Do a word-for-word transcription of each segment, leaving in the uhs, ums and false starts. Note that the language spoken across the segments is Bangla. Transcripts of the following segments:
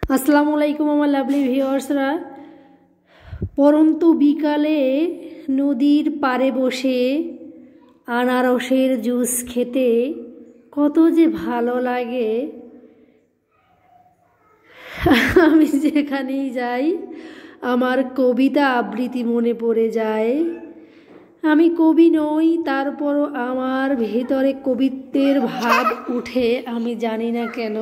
আসসালামু আলাইকুম আমার লাভলি ভিউয়ার্সরা। পরন্তু বিকালে নদীর পাড়ে বসে আনারসের জুস খেতে কত যে ভালো লাগে। আমি যেখানেই যাই আমার কবিতা আবৃত্তি মনে পড়ে যায়। আমি কবি নই, তারপরও আমার ভেতরে কবিত্বের ভাব উঠে, আমি জানি না কেন।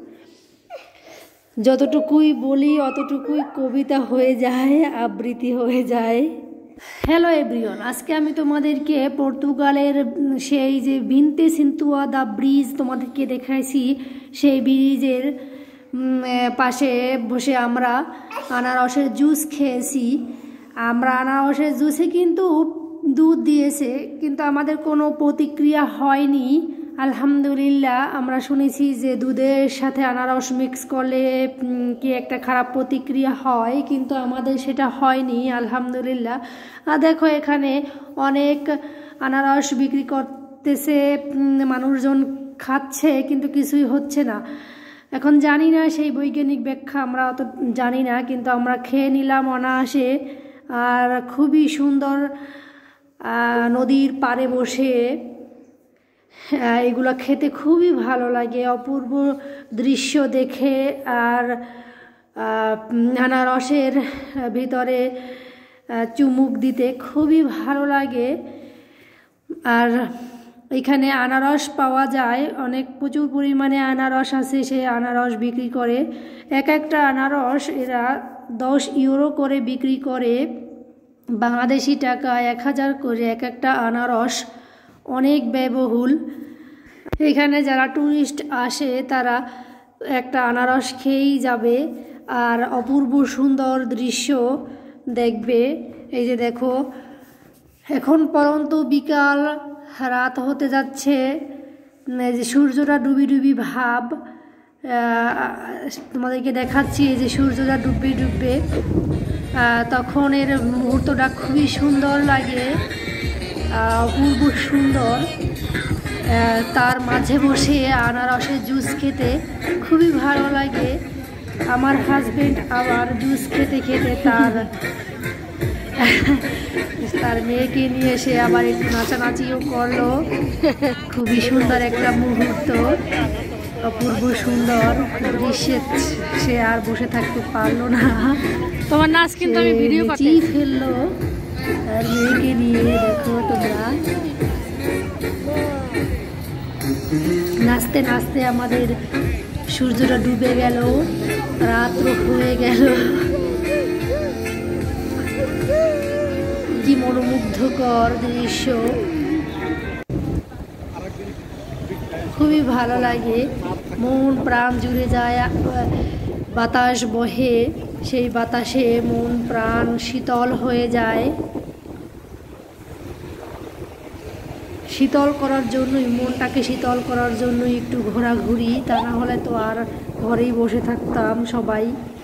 যতটুকুই বলি অতটুকুই কবিতা হয়ে যায়, আবৃত্তি হয়ে যায়। হ্যালো এভরিওয়ান, আজকে আমি তোমাদেরকে পর্তুগালের সেই যে ভিনতে সিন্তুয়া দা ব্রিজ তোমাদেরকে দেখাইছি। সেই ব্রিজের পাশে বসে আমরা আনারসের জুস খেয়েছি। আমরা আনারসের জুসে কিন্তু দুধ দিয়েছে, কিন্তু আমাদের কোনো প্রতিক্রিয়া হয়নি। আলহামদুলিল্লাহ। আমরা শুনেছি যে দুধের সাথে আনারস মিক্স করলে কি একটা খারাপ প্রতিক্রিয়া হয়, কিন্তু আমাদের সেটা হয়নি আলহামদুলিল্লাহ। আর দেখো এখানে অনেক আনারস বিক্রি করতেছে, মানুষজন খাচ্ছে, কিন্তু কিছুই হচ্ছে না। এখন জানি না সেই বৈজ্ঞানিক ব্যাখ্যা, আমরা অত জানি না, কিন্তু আমরা খেয়ে নিলাম অনায়াসে। আর খুবই সুন্দর নদীর পাড়ে বসে এগুলো খেতে খুবই ভালো লাগে, অপূর্ব দৃশ্য দেখে। আর আনারসের ভিতরে চুমুক দিতে খুবই ভালো লাগে। আর এখানে আনারস পাওয়া যায়, অনেক প্রচুর পরিমাণে আনারস আছে, সে আনারস বিক্রি করে। এক একটা আনারস এরা দশ ইউরো করে বিক্রি করে, বাংলাদেশি টাকা এক হাজার করে এক একটা আনারস, অনেক ব্যয়বহুল। এখানে যারা ট্যুরিস্ট আসে তারা একটা আনারস খেয়েই যাবে আর অপূর্ব সুন্দর দৃশ্য দেখবে। এই যে দেখো, এখন পর্যন্ত বিকাল রাত হতে যাচ্ছে, এই যে সূর্যটা ডুবি ডুবি ভাব তোমাদেরকে দেখাচ্ছি। এই যে সূর্যটা ডুববে ডুববে তখন এর মুহূর্তটা খুবই সুন্দর লাগে, অপূর্ব সুন্দর। তার মাঝে বসে আনারসের জুস খেতে খুবই ভালো লাগে। আমার হাজবেন্ড আবার জুস খেতে খেতে তার তার মেয়েকে নিয়ে সে আবার একটু নাচানাচিও করলো। খুবই সুন্দর একটা মুহূর্ত, অপূর্ব সুন্দর দৃশ্যে সে আর বসে থাকতে পারলো না। তোমার নাচ কিন্তু আমি ভিডিও করতে ফেললো আর মেয়েকে নিয়ে। দেখো তোমরা, নাচতে নাচতে আমাদের সূর্যটা ডুবে গেল, রাত্র হয়ে গেল। কি মনোমুগ্ধকর দৃশ্য, খুবই ভালো লাগে, মন প্রাণ জুড়ে যায়। বাতাস বহে, সেই বাতাসে মন প্রাণ শীতল হয়ে যায়। শীতল করার জন্যই, মনটাকে শীতল করার জন্যই একটু ঘোরাঘুরি, তা না হলে তো আর ঘরেই বসে থাকতাম সবাই।